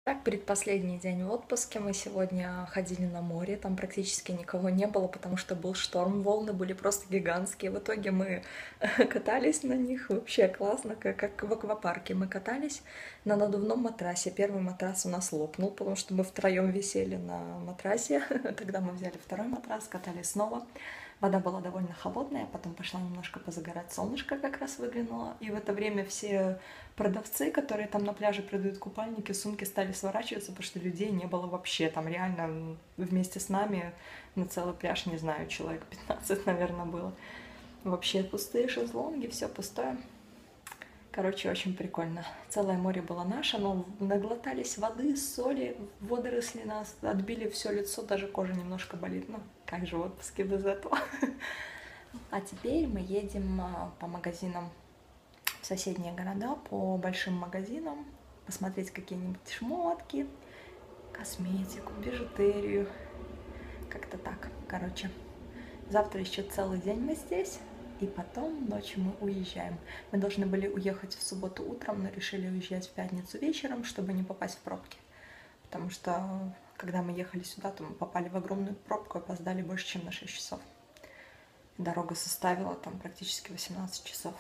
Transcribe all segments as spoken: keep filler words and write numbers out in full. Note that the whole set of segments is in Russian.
Так, предпоследний день в отпуске. Мы сегодня ходили на море, там практически никого не было, потому что был шторм, волны были просто гигантские. В итоге мы катались на них, вообще классно, как, как в аквапарке. Мы катались на надувном матрасе. Первый матрас у нас лопнул, потому что мы втроем висели на матрасе. Тогда мы взяли второй матрас, катались снова. Вода была довольно холодная, потом пошла немножко позагорать, солнышко как раз выглянуло. И в это время все продавцы, которые там на пляже продают купальники, сумки, стали сворачиваться, потому что людей не было вообще. Там реально вместе с нами на целый пляж, не знаю, человек пятнадцать, наверное, было. Вообще пустые шезлонги, все пустое. Короче, очень прикольно. Целое море было наше, но наглотались воды, соли, водоросли нас отбили все лицо, даже кожа немножко болит. Ну, как же в отпуске без этого? А теперь мы едем по магазинам в соседние города, по большим магазинам, посмотреть какие-нибудь шмотки, косметику, бижутерию. Как-то так, короче. Завтра еще целый день мы здесь. И потом ночью мы уезжаем. Мы должны были уехать в субботу утром, но решили уезжать в пятницу вечером, чтобы не попасть в пробки. Потому что, когда мы ехали сюда, то мы попали в огромную пробку и опоздали больше, чем на шесть часов. Дорога составила там практически восемнадцать часов.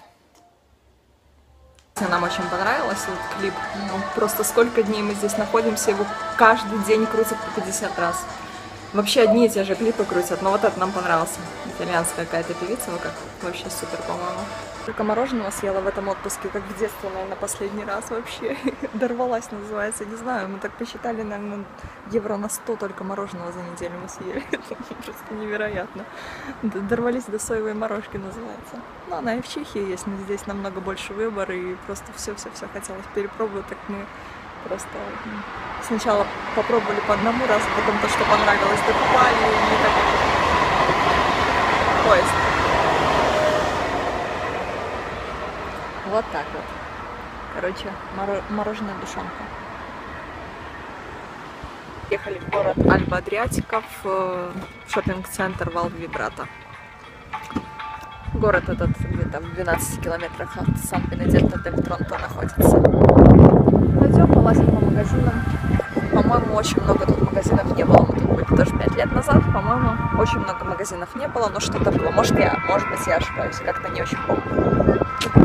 Нам очень понравилось этот клип. Ну, просто сколько дней мы здесь находимся, его каждый день крутят по пятьдесят раз. Вообще одни и те же клипы крутят, но вот этот нам понравился. Итальянская какая-то певица, ну как, вообще супер, по-моему. Только мороженого съела в этом отпуске, как в детстве, наверное, последний раз вообще. Дорвалась, называется, не знаю, мы так посчитали, наверное, евро на сто только мороженого за неделю мы съели. Это просто невероятно. Дорвались до соевой морожки, называется. Ну, она и в Чехии есть, но здесь намного больше выбора, и просто все-все-все хотелось перепробовать, так мы просто сначала попробовали по одному разу, потом то, что понравилось, докупали, и так поезд. Вот так вот. Короче, моро мороженая душонка. Ехали в город Альба Адриатика, в шоппинг-центр Val Vibrato. Город этот где-то в двенадцати километрах от Сан-Бенедетто-дель-Тронто находится. Пойдем, полазим по магазинам. По-моему, очень много тут магазинов не было. Мы тут были тоже пять лет назад. По-моему, очень много магазинов не было, но что-то было. Может, я, может быть, я ошибаюсь. Как-то не очень помню.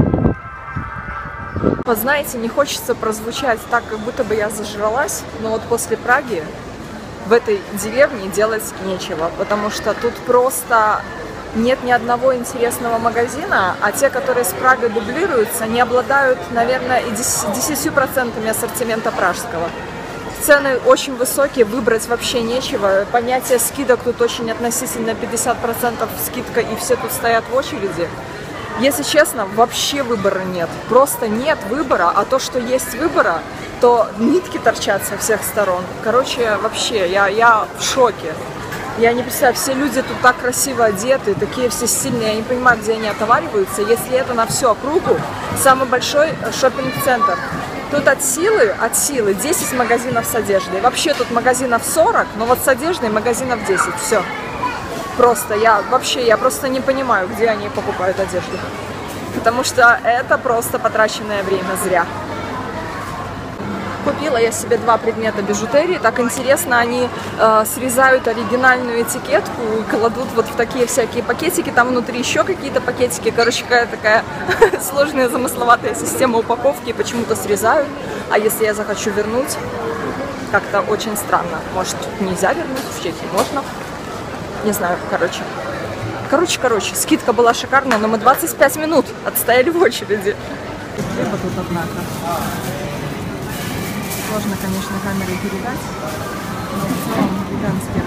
Вот знаете, не хочется прозвучать так, как будто бы я зажралась, но вот после Праги в этой деревне делать нечего, потому что тут просто нет ни одного интересного магазина, а те, которые с Прагой дублируются, не обладают, наверное, и десятью процентами ассортимента пражского. Цены очень высокие, выбрать вообще нечего. Понятие скидок тут очень относительно, пятьдесят процентов скидка, и все тут стоят в очереди. Если честно, вообще выбора нет. Просто нет выбора, а то, что есть выбора, то нитки торчат со всех сторон. Короче, вообще, я, я в шоке. Я не представляю, все люди тут так красиво одеты, такие все стильные, я не понимаю, где они отовариваются. Если это на всю округу, самый большой шоппинг-центр. Тут от силы, от силы десять магазинов с одеждой. Вообще тут магазинов сорок, но вот с одеждой магазинов десять, все. Просто я вообще, я просто не понимаю, где они покупают одежду. Потому что это просто потраченное время зря. Купила я себе два предмета бижутерии. Так интересно, они э, срезают оригинальную этикетку и кладут вот в такие всякие пакетики. Там внутри еще какие-то пакетики. Короче, какая-то такая сложная, замысловатая система упаковки. Почему-то срезают. А если я захочу вернуть, как-то очень странно. Может, нельзя вернуть, в Чехии можно. Не знаю, короче. Короче, короче, скидка была шикарная, но мы двадцать пять минут отстояли в очереди. Хлеба тут, однако. Сложно, конечно, камерой передать, но в целом гигантский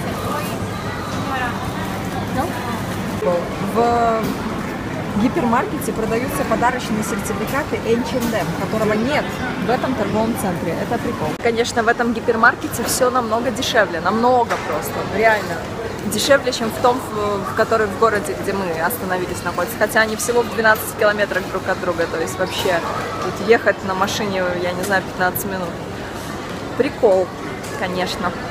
рост. В гипермаркете продаются подарочные сертификаты эйч энд эм, которого нет в этом торговом центре. Это прикол. Конечно, в этом гипермаркете все намного дешевле, намного просто, реально. Дешевле, чем в том, в который в городе, где мы остановились, находится. Хотя они всего в двенадцати километрах друг от друга. То есть вообще тут ехать на машине, я не знаю, пятнадцать минут. Прикол, конечно.